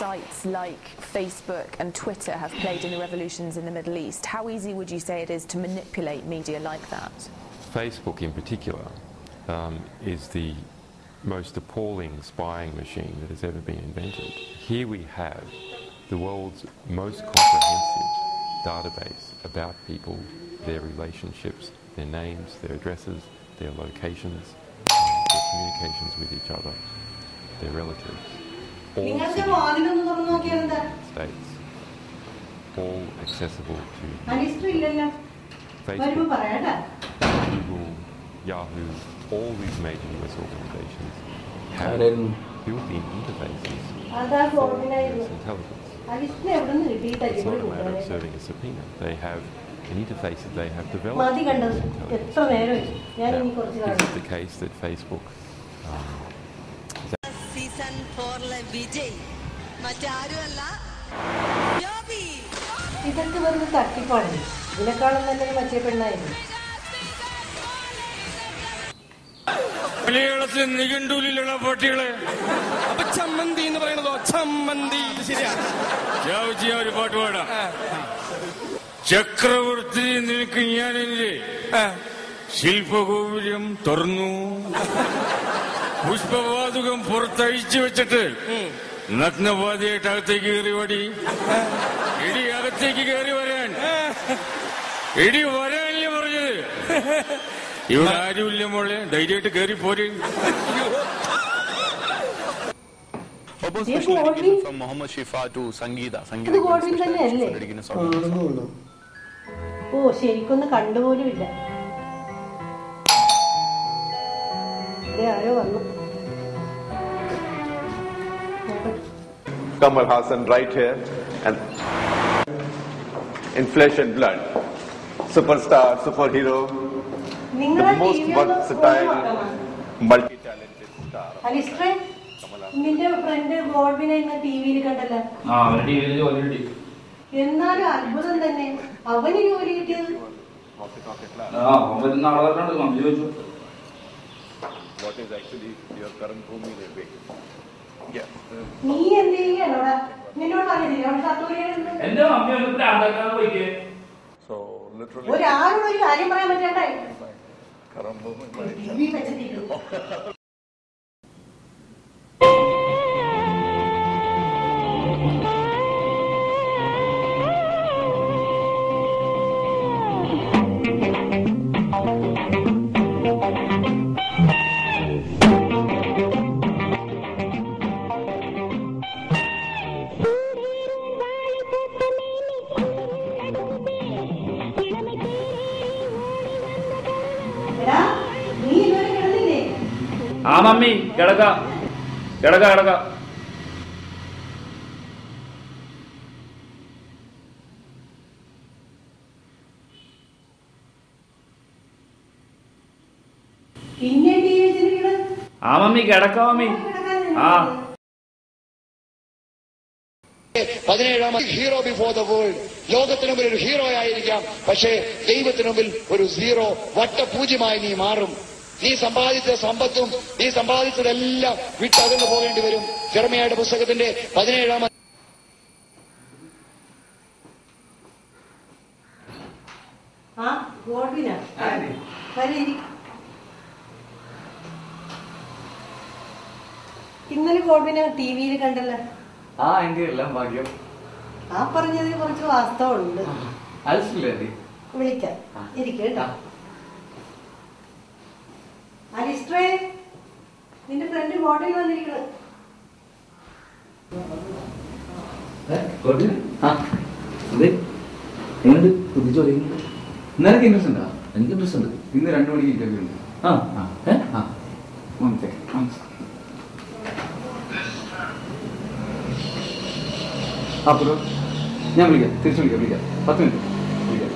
sites like Facebook and Twitter have played in the revolutions in the Middle East? How easy would you say it is to manipulate media like that? Facebook in particular is the most appalling spying machine that has ever been invented. Here we have the world's most comprehensive database about people, their relationships, their names, their addresses, their locations, their communications with each other, their relatives. All states, all accessible to Facebook, Google, Yahoo, all these major US organizations have built-in interfaces for US intelligence. It's not a matter of serving a subpoena. They have an interface that they have developed. Now, is it the case that Facebook Season 4 Vijay Macharualla Yobi ഇതൊക്കെ വെറുതെ തട്ടിപ്പാണ്. ഇതിനേക്കാളും നല്ലൊരു മറ്റേ പെണ്ണായിരുന്നു. മലയാളത്തിൽ നിഘണ്ടുവിലുള്ള പാട്ടുകള് അപ്പൊ ചമ്മന്തി എന്ന് പറയുന്നതോ? ചമ്മന്തി. ശരിയാണ്. ഞാൻ ഒരു പാട്ട് പാടാം. ചക്രവർത്തി നിനക്ക് ഞാനെന്റെ ശില്പഗോപുരം തുറന്നു, പുഷ്പവാതുകം പുറത്തഴിച്ചു വെച്ചിട്ട് നഗ്നവാദിയായിട്ട് അകത്തേക്ക് കയറി ഓടി. ഇടി അകത്തേക്ക് കയറി വരാൻ, ഇടി വരാനല്ലേ പറഞ്ഞത്? ഇവിടെ ആരുമില്ല മോളെ, ധൈര്യമായിട്ട് കയറി പോരെ. ഓ ശരിക്കൊന്നും കണ്ടുപോലുമില്ല. ആരോ വന്നു. Kamal Hassan right here, and in flesh and blood, superstar, superhero, the most versatile, multi-talented star. അലിസ്ട്രേ, നിന്റെ ഫ്രണ്ട് ഗോഡ്വിനെ ഇന്ന് ടിവിയിൽ കണ്ടല്ലോ. എന്നാലും അത്ഭുതം തന്നെ, അവന് ജോലി കിട്ടിയത്. What is actually your current home in a way? Yes. നീ എന്ത് ചെയ്യാനോടാ? നിന്നോട് പറഞ്ഞില്ലേ So literally. ഒരാളോട് ഒരു കാര്യം പറയാൻ പറ്റാണ്ടേ? Current home in my TV വെച്ചിട്ടില്ല. ആ മമ്മി കിടക്ക കിടക്ക കിടക്ക. ആ മമ്മി കിടക്ക മമ്മി. ആ 17ാമത് ഹീറോ ബിഫോർ ദ വേൾഡ്. ലോകത്തിന് മുമ്പിൽ ഒരു ഹീറോ ആയിരിക്കാം, പക്ഷേ ദൈവത്തിന് മുമ്പിൽ ഒരു സീറോ, വട്ടപൂജ്യമായി നീ മാറും. നീ സമ്പാദിച്ച സമ്പത്തും നീ സമ്പാദിച്ചതെല്ലാം വിട്ടകന്നു പോകേണ്ടി വരും. ജെറമിയായുടെ പുസ്തകത്തിന്റെ 17ാമത്. ഇന്നലെ ഗോഡ്വിനെ ടിവിയിൽ കണ്ടല്ലോ. ആ എന്റെ എല്ലാം ഭാഗ്യം. ആ പറഞ്ഞതിന് കുറച്ച് വാസ്തവമുണ്ട്. വിളിക്കാം, ഇരിക്കട്ടോ. അലിസ്ട്രേ, നിന്റെ ഫ്രണ്ട് ഗോഡ്വിൻ വന്നിരിക്കണം. നിനക്ക് ഇൻട്രസ്റ്റ് ഉണ്ടോ? എനിക്ക് ഇൻട്രസ്റ്റ് ഉണ്ട്. ഇന്ന് 2 മണിക്ക് ഇന്റർവ്യൂ ഉണ്ട്. അപ്പുറം ഞാൻ വിളിക്കാം, തിരിച്ചു വിളിക്കാം. 10 മിനിറ്റ് വിളിക്കാം.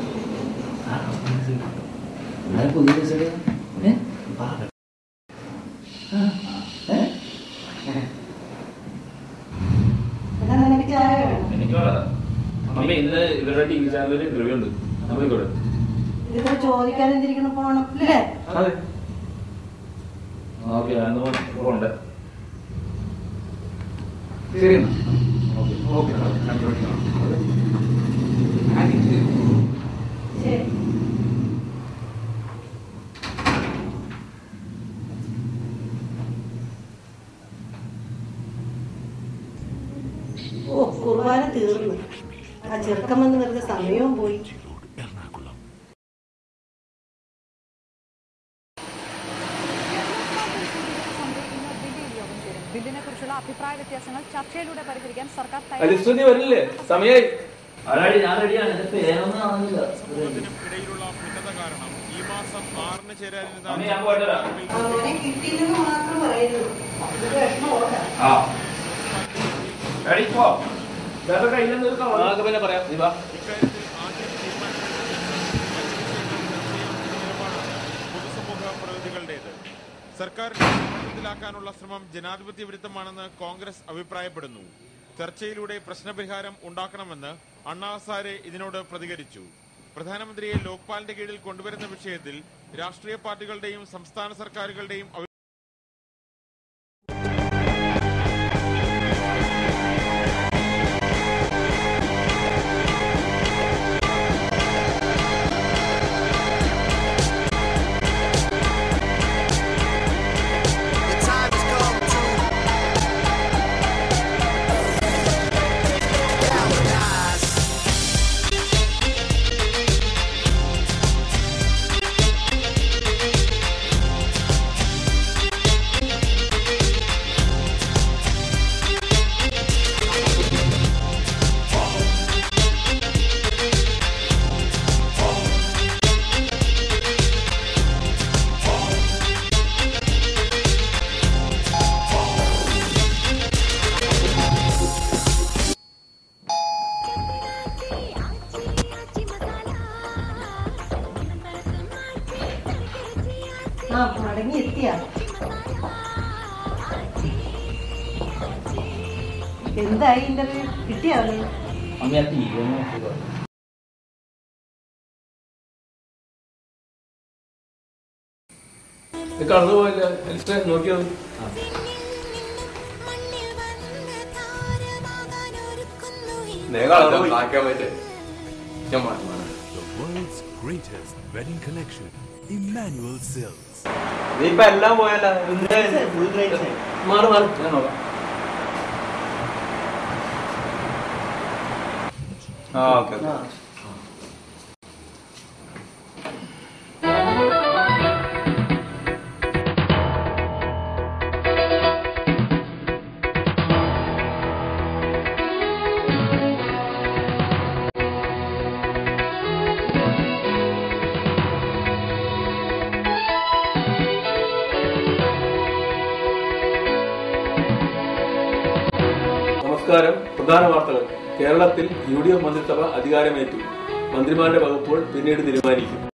എനിക്ക് വേണ്ട മമ്മി. ഇന്ന് ഇവരുടെ ടി വി ചാനലിൽ ഇന്റർവ്യൂ ഉണ്ട്. ഇതിപ്പോ ചോദിക്കാൻ എന്തിരിക്കണം പോണം അല്ലേ? അതെ. ഓക്കെ, പോണ്ടേ. ശരി. ഓക്കെ സാർ, ഞാൻ ചോദിക്കണം. ശരി. ഓ, കുർബാന തീർന്നു. ആ ചെറുക്കം വന്ന് വെറുതെ സമയവും പോയി. ബില്ലിനെക്കുറിച്ചുള്ള അഭിപ്രായ വ്യത്യാസങ്ങൾ ചർച്ചയിലൂടെ പരിഹരിക്കാൻ സർക്കാർ വരില്ലേ? സമയമായി. ഇടയിലുള്ള ഭിന്നത കാരണം ഈ മാസം 6-ന് ചേരാനിരുന്ന അവനെ കിട്ടിയില്ലെന്ന് മാത്രം പറയുന്നു. ഇത് വിഷമമുള്ള പിന്നെ പറയാം. ഇക്കാര്യത്തിൽ ആദ്യം പൊതുസമൂഹ പ്രതിനിധികളുടേത്. സർക്കാരിനെ സമ്മർദ്ദത്തിലാക്കാനുള്ള ശ്രമം ജനാധിപത്യ വിരുദ്ധമാണെന്ന് കോൺഗ്രസ് അഭിപ്രായപ്പെടുന്നു. ചർച്ചയിലൂടെ പ്രശ്നപരിഹാരം ഉണ്ടാക്കണമെന്ന് അണ്ണാ ഹസാരെ ഇതിനോട് പ്രതികരിച്ചു. പ്രധാനമന്ത്രിയെ ലോക്പാലിന്റെ കീഴിൽ കൊണ്ടുവരുന്ന വിഷയത്തിൽ രാഷ്ട്രീയ പാർട്ടികളുടെയും സംസ്ഥാന സർക്കാരുകളുടെയും മടങ്ങി എത്തിയാ? എന്തായി ഇന്റർവ്യൂ? കിട്ടിയാവോ? കടന്നു പോയില്ല. നോക്കിയത് ഇപ്പൊ എല്ലാം പോയല്ല. മാറി മാറി ഞാൻ നോക്കാം. ഓക്കെ. നമസ്കാരം. പ്രധാന വാർത്തകൾ. കേരളത്തിൽ UDF മന്ത്രിസഭ അധികാരമേറ്റു. മന്ത്രിമാരുടെ വകുപ്പുകൾ പിന്നീട് തീരുമാനിക്കും.